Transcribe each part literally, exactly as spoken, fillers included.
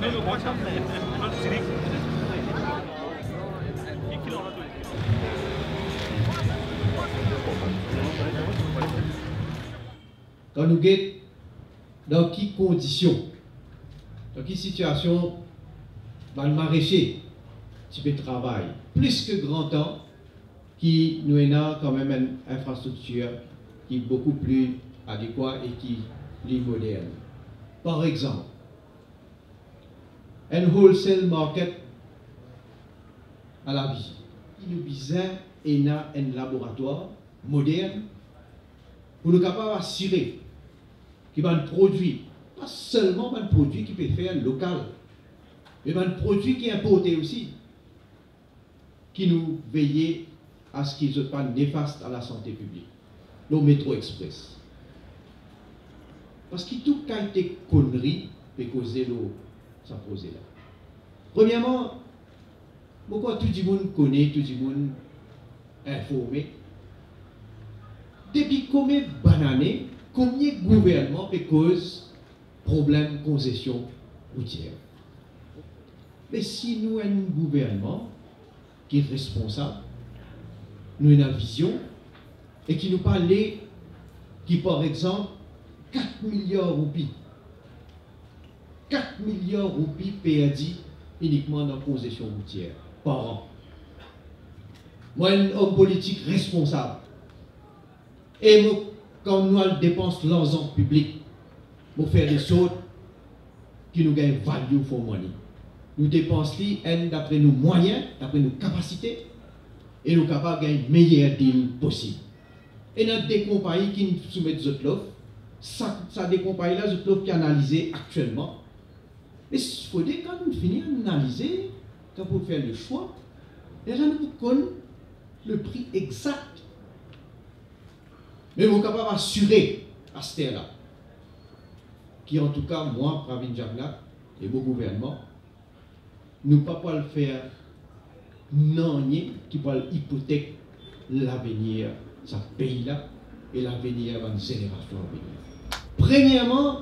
Quand nous guettons dans quelles conditions, dans quelle situation, dans le maraîcher, tu peux travailler plus que grand temps, qui nous a quand même une infrastructure qui est beaucoup plus adéquate et qui est plus moderne. Par exemple, un wholesale market à la vie. Il nous besoin un laboratoire moderne pour nous capables d'assurer qu'il y a un produit, pas seulement un produit qui peut faire local, mais un produit qui est importé aussi, qui nous veille à ce qu'il ne soit pas néfaste à la santé publique. Le métro express. Parce que tout cas été conneries peut causer l'eau, ça poser là. Premièrement, pourquoi tout le monde connaît, tout le monde informé. Depuis combien d'années, combien de gouvernements peut causer problème de congestion routière? Mais si nous avons un gouvernement qui est responsable, nous avons une vision, et qui nous parle, qui par exemple, quatre milliards de roupies, quatre milliards de roupies perdus uniquement dans la congestion routière par an. Moi, un homme politique responsable, et moi, quand nous dépensons l'argent public pour faire des choses qui nous gagnent value for money, nous dépensons d'après nos moyens, d'après nos capacités, et nous sommes capables de gagner le meilleur deal possible. Et nous avons des compagnies qui nous soumettent des autres offres. Ça, ça des compagnies là, des offres qui analysées actuellement. Mais il faut dire quand nous finissons d'analyser, quand vous faire le choix, les gens nous connaissent le prix exact. Mais nous sommes capables d'assurer à ce terre-là, qui en tout cas, moi, Pravin Jagnat et mon gouvernement, nous ne pouvons pas le faire non qui va hypothèque l'avenir de ce pays-là et l'avenir de la génération à venir. Premièrement,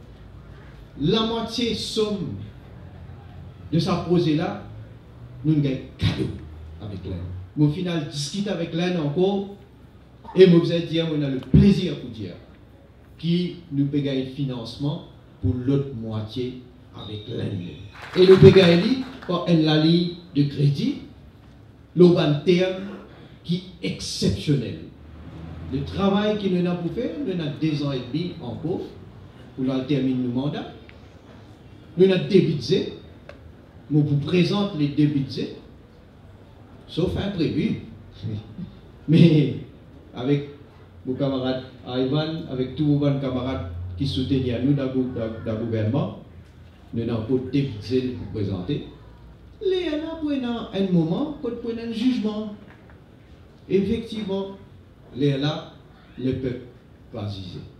la moitié somme de sa posée-là, nous avons un cadeau avec l'Inde. Mais au final, discuter avec l'Inde encore, et je vous ai dit, on a le plaisir pour dire, qui nous peut gagner financement pour l'autre moitié avec l'Inde. Et nous peut gagner par une ligne de crédit, l'urban terme qui est exceptionnel. Le travail qu'il nous a pour faire, nous avons deux ans et demi en cours pour terminer nos mandats. Nous avons deux budgets. Nous vous présentons les deux budgets, sauf imprévu. Mais avec vos camarades Ivan, avec tous vos camarades qui soutiennent nous dans le gouvernement, nous avons deux budgets pour présenter. Les gens prennent un moment pour prendre un jugement. Effectivement, les là, le peuple va juger.